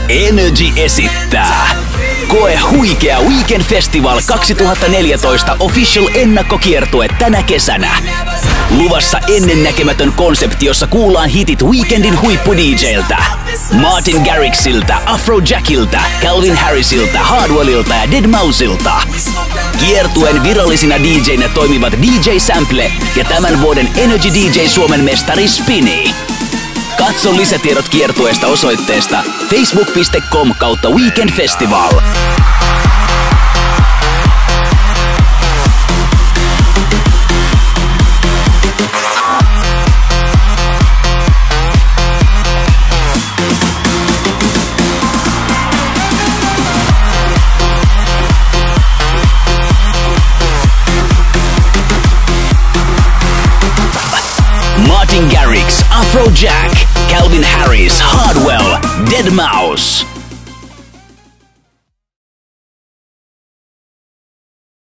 Energy esittää. Koe huikea Weekend Festival 2014 Official ennakkokiertue tänä kesänä. Luvassa ennennäkemätön konsepti, jossa kuullaan hitit Weekendin huippu-DJltä. Martin Garrixilta, Afrojackilta, Calvin Harrisilta, Hardwellilta ja Deadmau5ilta. Kiertueen virallisina DJinä toimivat DJ Sample ja tämän vuoden Energy DJ Suomen mestari Spinny. Katso lisätiedot kiertueesta osoitteesta facebook.com/Weekend Festival. Martin Garrix, Afrojack, Calvin Harris, Hardwell, Deadmau5.